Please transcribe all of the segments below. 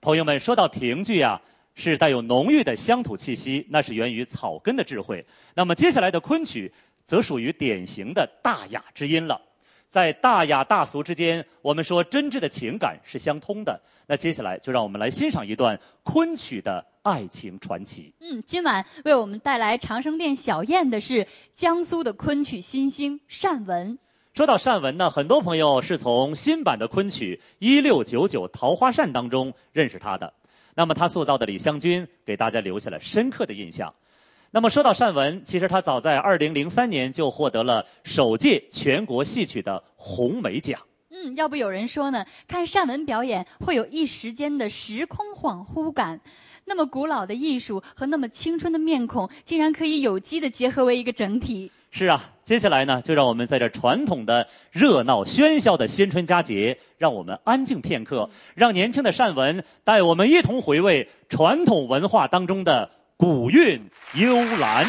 朋友们，说到评剧啊，是带有浓郁的乡土气息，那是源于草根的智慧。那么接下来的昆曲，则属于典型的大雅之音了。在大雅大俗之间，我们说真挚的情感是相通的。那接下来就让我们来欣赏一段昆曲的爱情传奇。 今晚为我们带来长生殿小宴的是江苏的昆曲新星单文。 说到单文呢，很多朋友是从新版的昆曲1699桃花扇当中认识他的。那么他塑造的李香君给大家留下了深刻的印象。那么说到单文，其实他早在2003年就获得了首届全国戏曲的红梅奖。 要不有人说呢，看单文表演会有一时间的时空恍惚感。那么古老的艺术和那么青春的面孔，竟然可以有机的结合为一个整体。 是啊，接下来呢，就让我们在这传统的热闹喧嚣的新春佳节，让我们安静片刻，让年轻的单文带我们一同回味传统文化当中的古韵幽兰。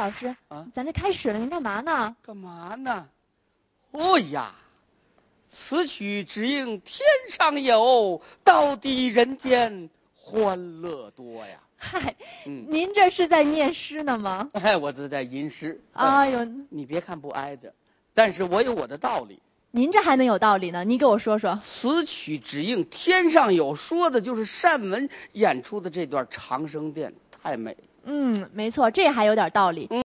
老师啊， 咱这开始了，您干嘛呢？ 干嘛呢？哦呀，此曲只应天上有，到底人间欢乐多呀。 嗨， 嗯， 您这是在念诗呢吗？ 哎，我这在吟诗。 哎呦， 你别看不挨着，但是我有我的道理。 您这还能有道理呢？您给我说说。 此曲只应天上有，说的就是单文演出的这段长生殿，太美了。 没错，这还有点道理。